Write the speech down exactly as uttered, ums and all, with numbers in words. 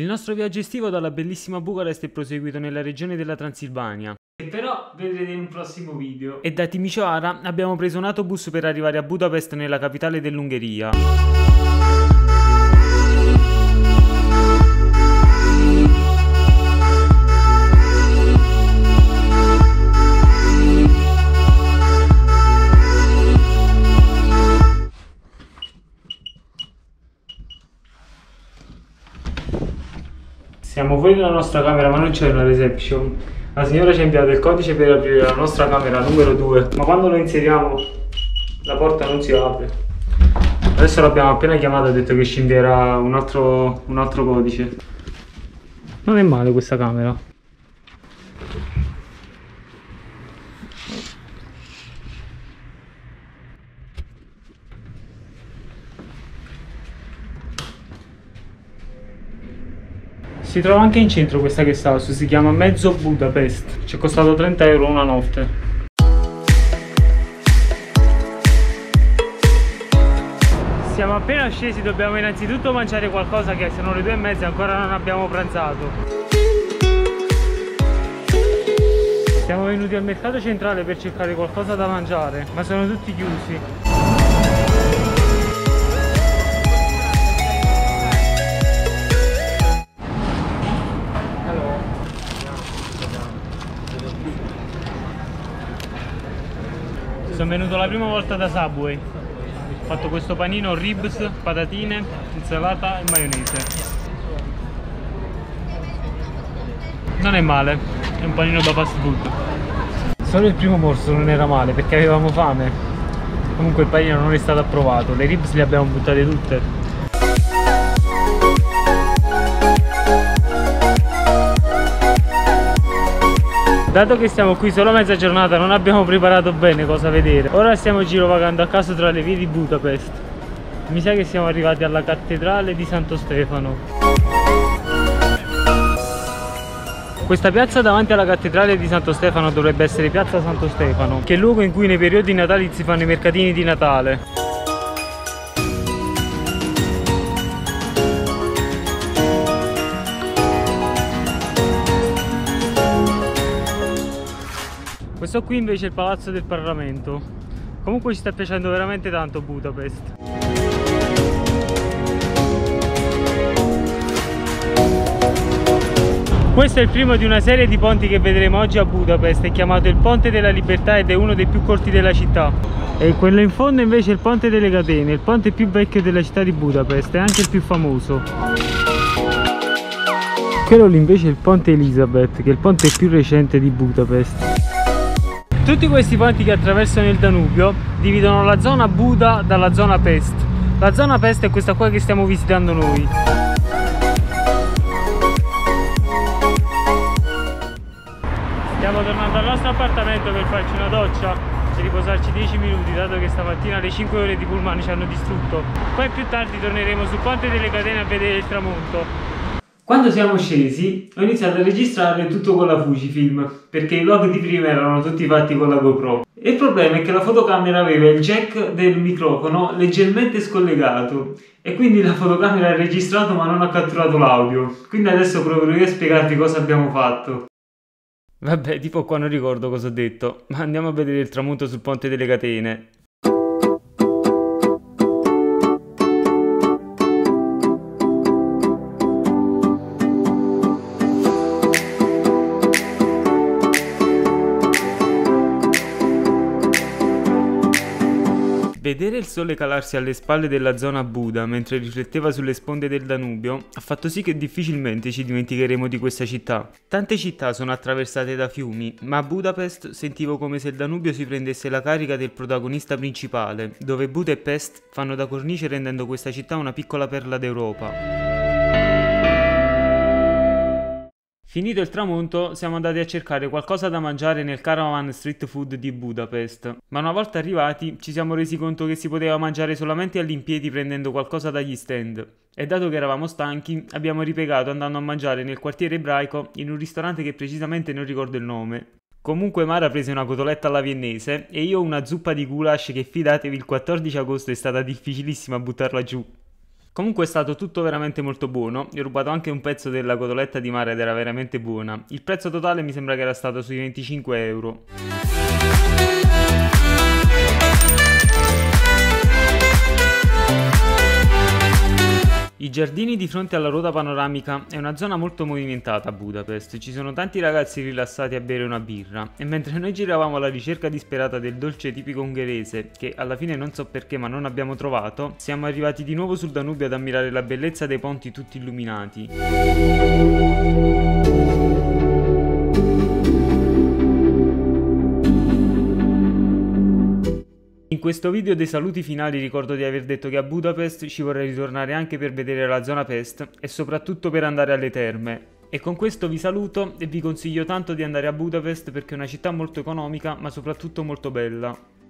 Il nostro viaggio estivo dalla bellissima Bucarest è proseguito nella regione della Transilvania, che però vedrete in un prossimo video. E da Timișoara abbiamo preso un autobus per arrivare a Budapest, nella capitale dell'Ungheria. Siamo fuori dalla nostra camera, ma non c'è una reception. La signora ci ha inviato il codice per aprire la nostra camera numero due, ma quando lo inseriamo la porta non si apre. Adesso l'abbiamo appena chiamata e ha detto che ci invierà un altro, un altro codice. Non è male questa camera. Si trova anche in centro questa guest house, si chiama Mezzo Budapest, ci è costato trenta euro una notte. Siamo appena scesi, dobbiamo innanzitutto mangiare qualcosa, che sono le due e mezza e ancora non abbiamo pranzato. Siamo venuti al mercato centrale per cercare qualcosa da mangiare, ma sono tutti chiusi. Sono venuto la prima volta da Subway. Ho fatto questo panino, ribs, patatine, insalata e maionese. Non è male, è un panino da fast food. Solo il primo morso non era male perché avevamo fame. Comunque il panino non è stato approvato, le ribs le abbiamo buttate tutte. Dato che stiamo qui solo mezza giornata, non abbiamo preparato bene cosa vedere. Ora stiamo girovagando a caso tra le vie di Budapest. Mi sa che siamo arrivati alla cattedrale di Santo Stefano. Questa piazza davanti alla cattedrale di Santo Stefano dovrebbe essere piazza Santo Stefano, che è il luogo in cui nei periodi natalizi si fanno i mercatini di Natale. Questo qui invece è il palazzo del Parlamento. Comunque ci sta piacendo veramente tanto Budapest. Questo è il primo di una serie di ponti che vedremo oggi a Budapest. È chiamato il Ponte della Libertà ed è uno dei più corti della città. E quello in fondo invece è il Ponte delle Catene, il ponte più vecchio della città di Budapest e anche il più famoso. Quello lì invece è il Ponte Elisabeth, che è il ponte più recente di Budapest. Tutti questi ponti che attraversano il Danubio dividono la zona Buda dalla zona Pest. La zona Pest è questa qua che stiamo visitando noi. Stiamo tornando al nostro appartamento per farci una doccia e riposarci dieci minuti, dato che stamattina le cinque ore di pullman ci hanno distrutto. Poi più tardi torneremo sul Ponte delle Catene a vedere il tramonto. Quando siamo scesi ho iniziato a registrare tutto con la Fujifilm, perché i vlog di prima erano tutti fatti con la GoPro. E il problema è che la fotocamera aveva il jack del microfono leggermente scollegato e quindi la fotocamera ha registrato ma non ha catturato l'audio. Quindi adesso proverò io a spiegarti cosa abbiamo fatto. Vabbè, tipo qua non ricordo cosa ho detto, ma andiamo a vedere il tramonto sul Ponte delle Catene. Vedere il sole calarsi alle spalle della zona Buda mentre rifletteva sulle sponde del Danubio ha fatto sì che difficilmente ci dimenticheremo di questa città. Tante città sono attraversate da fiumi, ma a Budapest sentivo come se il Danubio si prendesse la carica del protagonista principale, dove Buda e Pest fanno da cornice rendendo questa città una piccola perla d'Europa. Finito il tramonto, siamo andati a cercare qualcosa da mangiare nel Caravan Street Food di Budapest, ma una volta arrivati ci siamo resi conto che si poteva mangiare solamente all'impiedi prendendo qualcosa dagli stand. E dato che eravamo stanchi, abbiamo ripiegato andando a mangiare nel quartiere ebraico in un ristorante che precisamente non ricordo il nome. Comunque Mara prese una cotoletta alla viennese e io una zuppa di goulash che, fidatevi, il quattordici agosto è stata difficilissima buttarla giù. Comunque è stato tutto veramente molto buono, io ho rubato anche un pezzo della cotoletta di mare ed era veramente buona. Il prezzo totale mi sembra che era stato sui venticinque euro. I giardini di fronte alla ruota panoramica è una zona molto movimentata a Budapest, ci sono tanti ragazzi rilassati a bere una birra e mentre noi giravamo alla ricerca disperata del dolce tipico ungherese, che alla fine non so perché ma non abbiamo trovato, siamo arrivati di nuovo sul Danubio ad ammirare la bellezza dei ponti tutti illuminati. In questo video dei saluti finali ricordo di aver detto che a Budapest ci vorrei ritornare anche per vedere la zona Pest e soprattutto per andare alle terme. E con questo vi saluto e vi consiglio tanto di andare a Budapest perché è una città molto economica ma soprattutto molto bella.